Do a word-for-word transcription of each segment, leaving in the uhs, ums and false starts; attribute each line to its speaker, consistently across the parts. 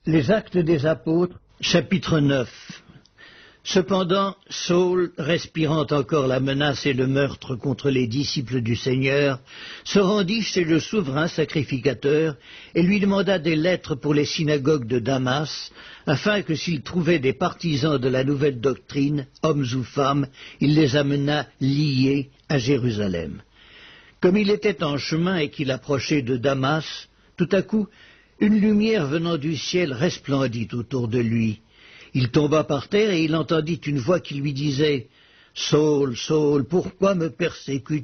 Speaker 1: Les Actes des Apôtres, chapitre neuf. Cependant, Saul, respirant encore la menace et le meurtre contre les disciples du Seigneur, se rendit chez le souverain sacrificateur et lui demanda des lettres pour les synagogues de Damas, afin que s'il trouvait des partisans de la nouvelle doctrine, hommes ou femmes, il les amenât liés à Jérusalem. Comme il était en chemin et qu'il approchait de Damas, tout à coup, une lumière venant du ciel resplendit autour de lui. Il tomba par terre et il entendit une voix qui lui disait « Saul, Saul, pourquoi me persécutes-tu »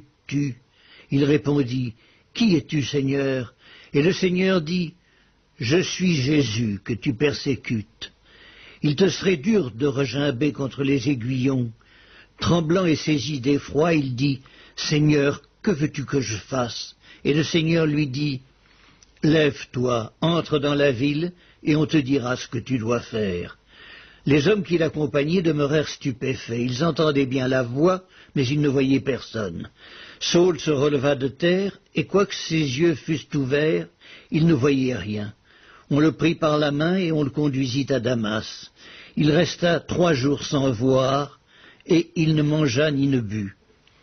Speaker 1: Il répondit « Qui es-tu, Seigneur » Et le Seigneur dit « Je suis Jésus que tu persécutes. Il te serait dur de regimber contre les aiguillons. » Tremblant et saisi d'effroi, il dit « Seigneur, que veux-tu que je fasse » Et le Seigneur lui dit « Lève-toi, entre dans la ville, et on te dira ce que tu dois faire. » Les hommes qui l'accompagnaient demeurèrent stupéfaits. Ils entendaient bien la voix, mais ils ne voyaient personne. Saul se releva de terre, et quoique ses yeux fussent ouverts, il ne voyait rien. On le prit par la main et on le conduisit à Damas. Il resta trois jours sans voir, et il ne mangea ni ne but.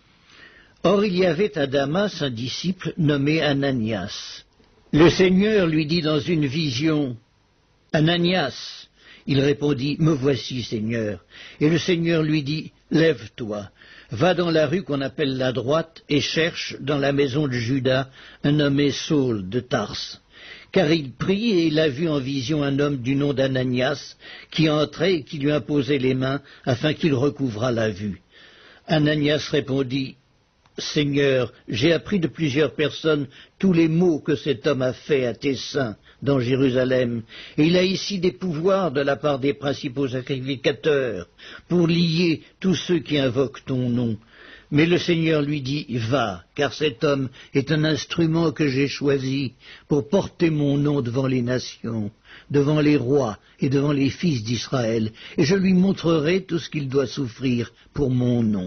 Speaker 1: Or il y avait à Damas un disciple nommé Ananias. Le Seigneur lui dit dans une vision, « Ananias !» Il répondit, « Me voici, Seigneur. » Et le Seigneur lui dit, « Lève-toi, va dans la rue qu'on appelle la droite et cherche dans la maison de Judas un nommé Saul de Tarse. » Car il prie et il a vu en vision un homme du nom d'Ananias qui entrait et qui lui imposait les mains afin qu'il recouvrât la vue. Ananias répondit, « Seigneur, j'ai appris de plusieurs personnes tous les maux que cet homme a fait à tes saints dans Jérusalem, et il a ici des pouvoirs de la part des principaux sacrificateurs pour lier tous ceux qui invoquent ton nom. » Mais le Seigneur lui dit, « Va, car cet homme est un instrument que j'ai choisi pour porter mon nom devant les nations, devant les rois et devant les fils d'Israël, et je lui montrerai tout ce qu'il doit souffrir pour mon nom. »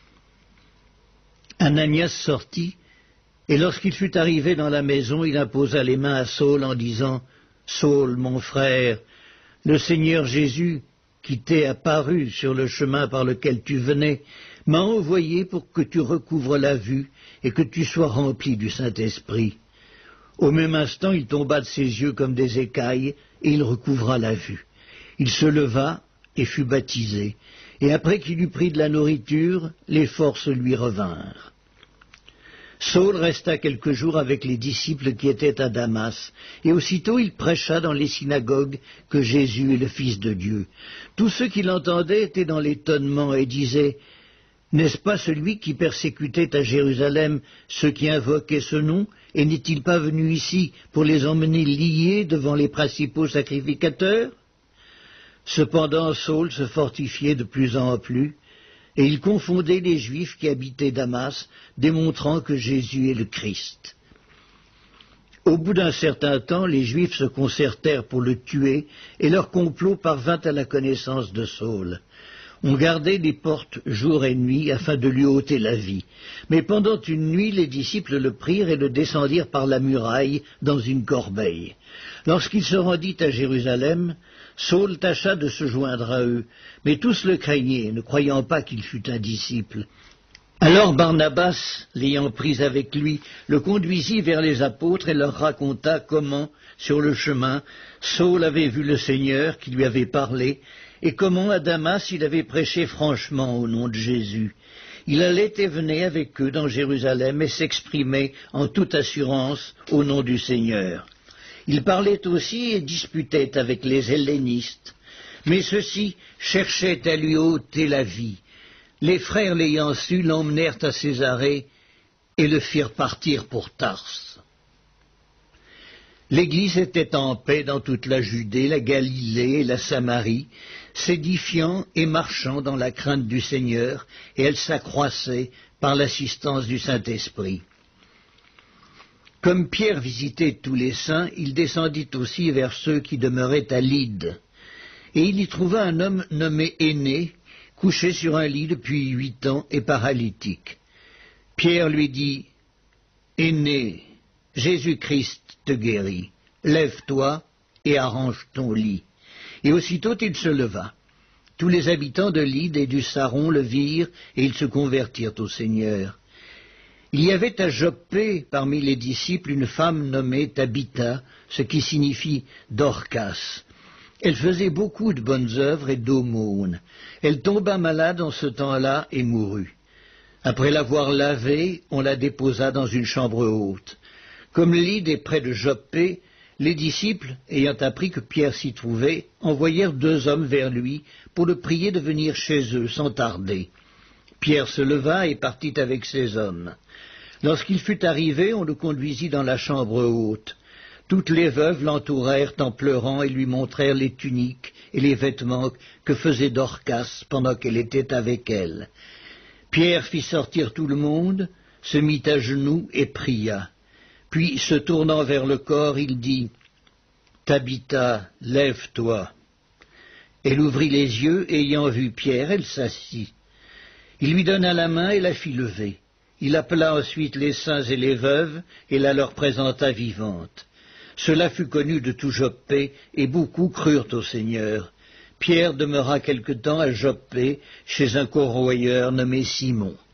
Speaker 1: Ananias sortit, et lorsqu'il fut arrivé dans la maison, il imposa les mains à Saul en disant, « Saul, mon frère, le Seigneur Jésus, qui t'est apparu sur le chemin par lequel tu venais, m'a envoyé pour que tu recouvres la vue et que tu sois rempli du Saint-Esprit. » Au même instant, il tomba de ses yeux comme des écailles, et il recouvra la vue. Il se leva et fut baptisé, et après qu'il eut pris de la nourriture, les forces lui revinrent. Saul resta quelques jours avec les disciples qui étaient à Damas, et aussitôt il prêcha dans les synagogues que Jésus est le Fils de Dieu. Tous ceux qui l'entendaient étaient dans l'étonnement et disaient « N'est-ce pas celui qui persécutait à Jérusalem ceux qui invoquaient ce nom, et n'est-il pas venu ici pour les emmener liés devant les principaux sacrificateurs ?» Cependant Saul se fortifiait de plus en plus, et il confondait les Juifs qui habitaient Damas, démontrant que Jésus est le Christ. Au bout d'un certain temps, les Juifs se concertèrent pour le tuer, et leur complot parvint à la connaissance de Saul. On gardait les portes jour et nuit afin de lui ôter la vie. Mais pendant une nuit, les disciples le prirent et le descendirent par la muraille dans une corbeille. Lorsqu'il se rendit à Jérusalem, Saul tâcha de se joindre à eux, mais tous le craignaient, ne croyant pas qu'il fût un disciple. Alors Barnabas, l'ayant pris avec lui, le conduisit vers les apôtres et leur raconta comment, sur le chemin, Saul avait vu le Seigneur qui lui avait parlé, et comment à Damas il avait prêché franchement au nom de Jésus. Il allait et venait avec eux dans Jérusalem et s'exprimait en toute assurance au nom du Seigneur. Il parlait aussi et disputait avec les hellénistes, mais ceux-ci cherchaient à lui ôter la vie. Les frères l'ayant su l'emmenèrent à Césarée et le firent partir pour Tarse. L'Église était en paix dans toute la Judée, la Galilée et la Samarie, s'édifiant et marchant dans la crainte du Seigneur, et elle s'accroissait par l'assistance du Saint-Esprit. Comme Pierre visitait tous les saints, il descendit aussi vers ceux qui demeuraient à Lyde. Et il y trouva un homme nommé Énée, couché sur un lit depuis huit ans et paralytique. Pierre lui dit, « Énée, Jésus-Christ te guérit. Lève-toi et arrange ton lit. Et aussitôt il se leva. Tous les habitants de Lyde et du Saron le virent, et ils se convertirent au Seigneur. Il y avait à Joppé, parmi les disciples, une femme nommée Tabitha, ce qui signifie Dorcas. Elle faisait beaucoup de bonnes œuvres et d'aumônes. Elle tomba malade en ce temps-là et mourut. Après l'avoir lavée, on la déposa dans une chambre haute. Comme Lyde est près de Joppé, les disciples, ayant appris que Pierre s'y trouvait, envoyèrent deux hommes vers lui pour le prier de venir chez eux sans tarder. Pierre se leva et partit avec ces hommes. Lorsqu'il fut arrivé, on le conduisit dans la chambre haute. Toutes les veuves l'entourèrent en pleurant et lui montrèrent les tuniques et les vêtements que faisait Dorcas pendant qu'elle était avec elles. Pierre fit sortir tout le monde, se mit à genoux et pria. Puis, se tournant vers le corps, il dit « Tabitha, lève-toi ». Elle ouvrit les yeux, et ayant vu Pierre, elle s'assit. Il lui donna la main et la fit lever. Il appela ensuite les saints et les veuves, et la leur présenta vivante. Cela fut connu de tout Joppé, et beaucoup crurent au Seigneur. Pierre demeura quelque temps à Joppé, chez un corroyeur nommé Simon.